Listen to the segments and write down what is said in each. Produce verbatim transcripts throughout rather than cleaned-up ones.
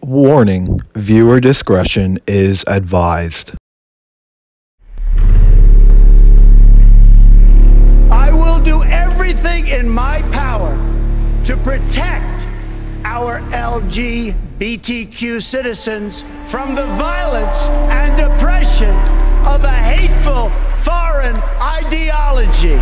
Warning, viewer discretion is advised. I will do everything in my power to protect our L G B T Q citizens from the violence and oppression of a hateful foreign ideology.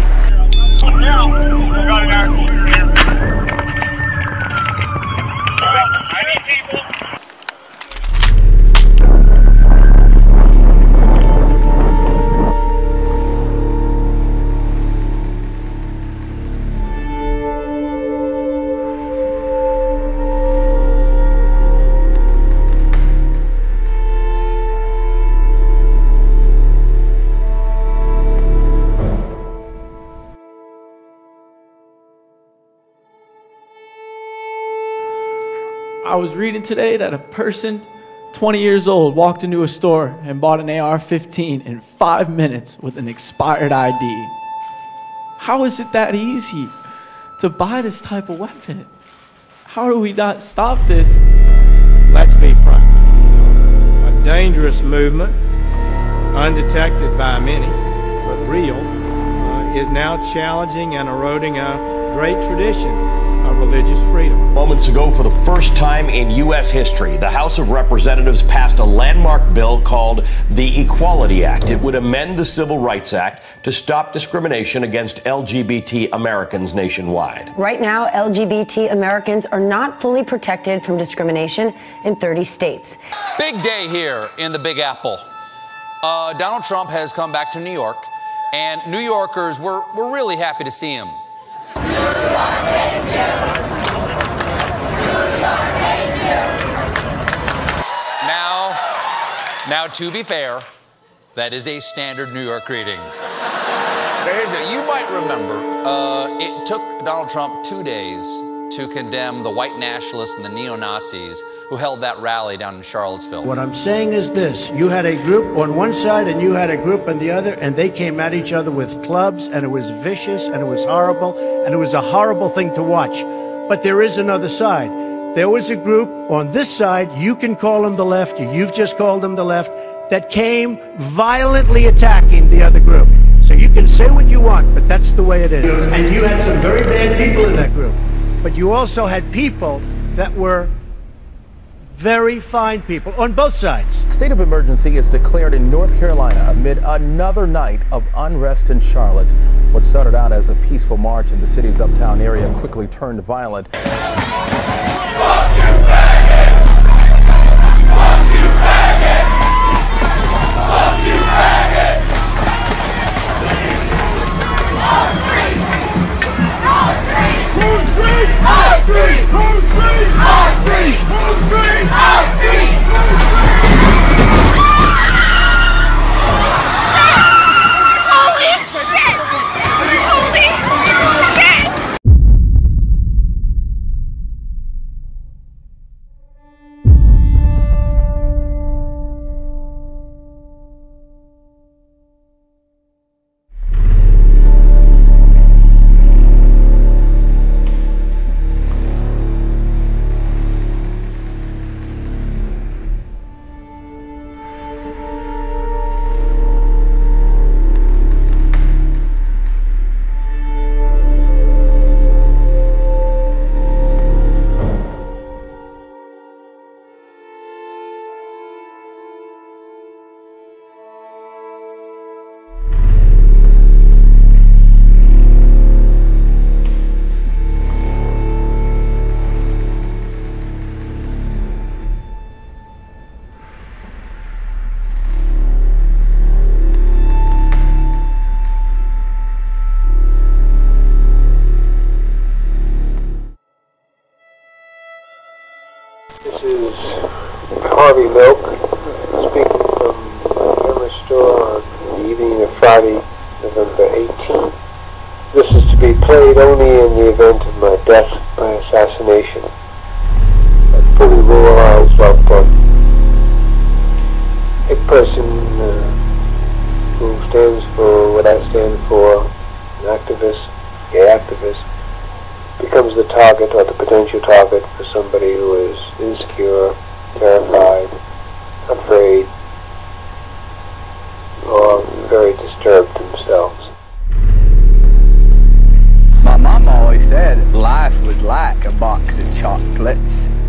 I was reading today that a person twenty years old walked into a store and bought an A R fifteen in five minutes with an expired I D. How is it that easy to buy this type of weapon? How do we not stop this? Let's be frank. A dangerous movement, undetected by many, but real, uh, is now challenging and eroding a great tradition of religious freedom. Moments ago, for the first time in U S history, the House of Representatives passed a landmark bill called the Equality Act. It would amend the Civil Rights Act to stop discrimination against L G B T Americans nationwide. Right now, L G B T Americans are not fully protected from discrimination in thirty states. Big day here in the Big Apple. Uh, Donald Trump has come back to New York, and New Yorkers, we're, we're really happy to see him. Now, now, to be fair, that is a standard New York greeting. Now, here's it. You might remember, uh, it took Donald Trump two days to condemn the white nationalists and the neo-Nazis who held that rally down in Charlottesville. What I'm saying is this: you had a group on one side and you had a group on the other, and they came at each other with clubs, and it was vicious, and it was horrible, and it was a horrible thing to watch. But there is another side. There was a group on this side, you can call them the left, you've just called them the left, that came violently attacking the other group. So you can say what you want, but that's the way it is. And you had some very bad people in that group. But you also had people that were very fine people on both sides. State of emergency is declared in North Carolina amid another night of unrest in Charlotte. What started out as a peaceful march in the city's uptown area quickly turned violent. Fuck you, faggots! Fuck you, faggots! Fuck you, faggots! Our streets! Our streets! Our streets! Our streets! Our streets! Our streets! Our streets! Holy shit! Holy shit! Milk, speaking from my camera store on the evening of Friday, November eighteenth. This is to be played only in the event of my death by assassination. I fully realize that um, a person uh, who stands for what I stand for, an activist, gay activist, becomes the target or the potential target for somebody who is insecure, terrified, afraid, or very disturbed themselves. My mom always said life was like a box of chocolates.